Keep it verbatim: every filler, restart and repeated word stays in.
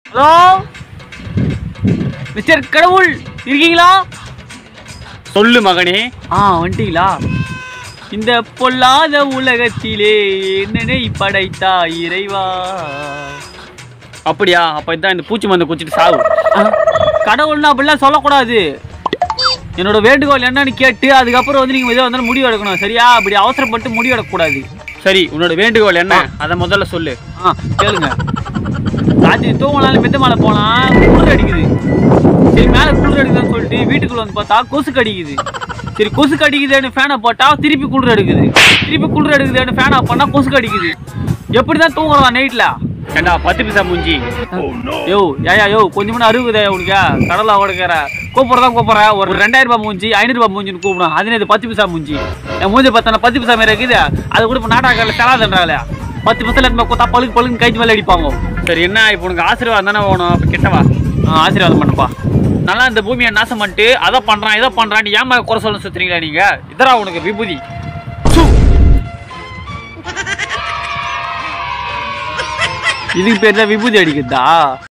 Hello mister கடவுள் இருக்கீங்களா? சொல்லு மகனே. ஆ வந்துட்டீங்களா? இந்த பொல்லாத உலகத்திலே என்னனை படைத்தா இறைவா. அப்படியா? அப்ப இதான் இந்த பூச்சி மருந்து குச்சிட்டு சாவு. கடவுள்னா அப்படிலாம் சொல்லக்கூடாது. என்னோட வேண்டுகோள் என்னன்னு கேட்டு அதுக்கப்புறம் வந்து நீங்க எதாவது வந்தாலும் முடிவு எடுக்கணும், சரியா? அப்படி அவசரப்பட்டு முடிவு எடுக்கக்கூடாது. சரி, உன்னோட வேண்டுகோள் என்ன அதை முதல்ல சொல்லு. ஆ கேளுங்க. ராத்திரி தூங்கினாலும் மெத்த மேலே போனா குளிர் அடிக்குது. சரி மேலே குளிர் அடிக்குதுன்னு சொல்லிட்டு வீட்டுக்குள்ள வந்து பார்த்தா கொசு கடிக்குது. சரி கொசு கடிக்குதுன்னு ஃபேனை போட்டா திருப்பி குளிர் எடுக்குது. திருப்பி குளிர் எடுக்குதுன்னு ஃபேன் ஆஃப் பண்ணா கொசு கடிக்குது. எப்படிதான் தூங்குறதா நைட்ல? ஏண்டா பத்து பைசா மூஞ்சி. யோ ஏயா யோ கொஞ்சம் மணி அறுபதா உனக்கா கடலை ஓடுக்கிற கூப்பிட்றதான் கூப்பிட்ற. ஒரு ரெண்டாயிரம் ரூபாய் மூஞ்சி ஐநூறு ரூபாய் மூஞ்சின்னு கூப்பிடும். அது இது பத்து பைசா மூஞ்சி. என் மூஞ்சி பார்த்தா பத்து பைசா மாதிரி இருக்குது. அது கூட இப்போ நாட்டாக்கல தராதுன்றாங்களே. பத்து பைசா எடுத்து கொத்தா பழுக்கு பழுக்கு கை மேலே அடிப்பாங்க. சரி என்ன இப்போ உனக்கு ஆசீர்வாதம் தானே வேணும்? அப்போ கிட்டவா. ஆசீர்வாதம் பண்ணுப்பா. நல்லா இந்த பூமியை நாசம் பண்ணிட்டு அதை பண்றான் இதை பண்றான் ஏன் மேலே குறை சொல்ல சுத்துறீங்களா நீங்க? இதரா உனக்கு விபூதி. இதுக்கு பேர் தான் விபூதி அடிக்குதா?